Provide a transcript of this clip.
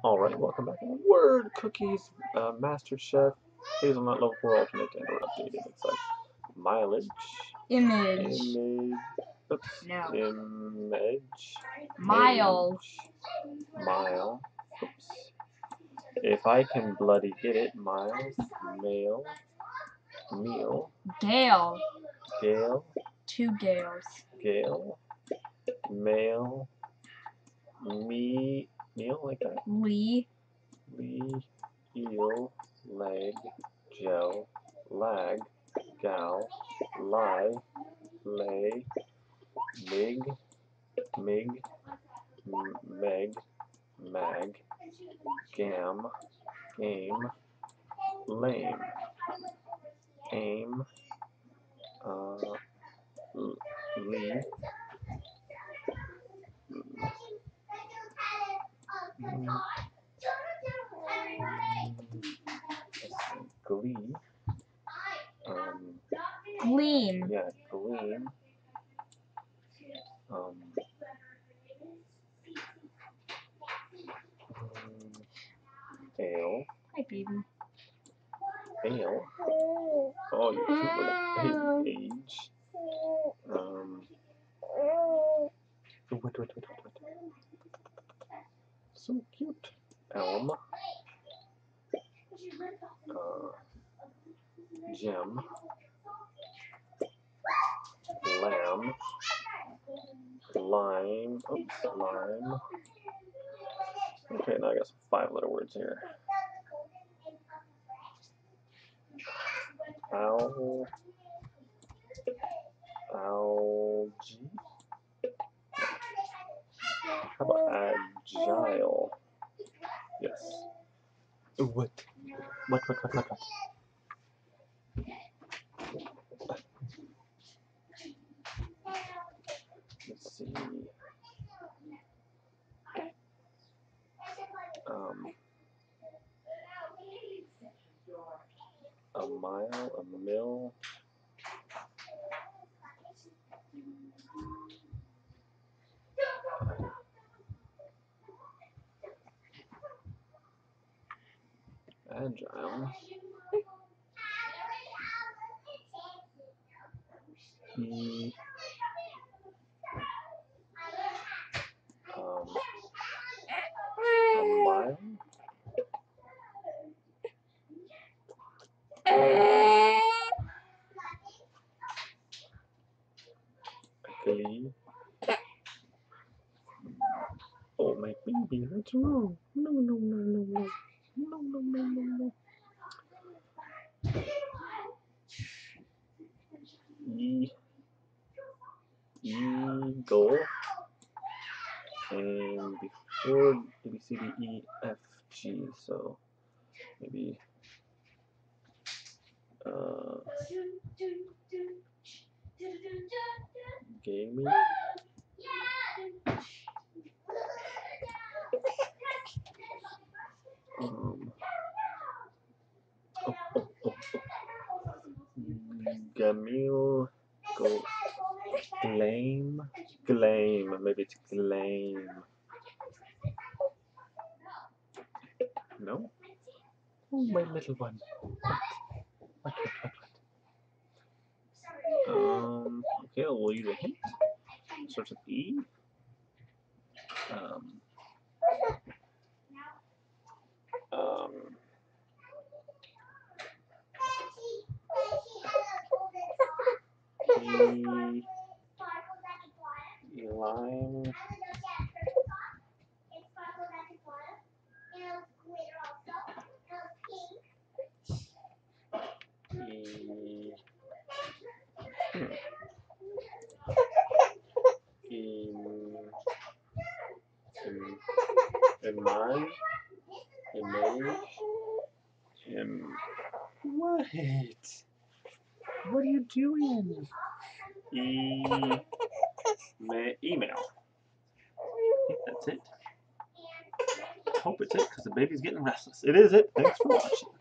Alright, welcome back. Word Cookies, Master Chef, Hazelnut Level 4 Ultimate, and we're updated. It's like mileage, Image. Oops, No. image, Mile. age, mile, oops. If I can bloody get it, miles, male, meal, Gale. gale, 2 gales. gale, male, meal like that. Lee. Lee, eel, leg, gel, lag, gal, lie, lay, mig, mig, meg, mag, gam, game, lame, aim, lee, glee, Gleam. yeah, gleam, ale, Hi, baby. ale, oh, you're cute little baby, age, wait. So cute. Elm. Gem. Lamb. Lime. Oops, lime. Okay, now I got some 5-letter words here. Owl. Algae. How about agile? Yes. What? Let's see. A mile, a mill. Agile. A mile. Glee. Oh, my baby, what's wrong? No. Eagle. And before A, B, C, D, E, F, G, so maybe gamey. Gamil, glame, maybe it's glame. No? Oh, my little one. What? Okay, we'll use a hint. Starts with E. Lime. What? What are you doing? Email. I think that's it. I hope it's it because the baby's getting restless. It is it. Thanks for watching.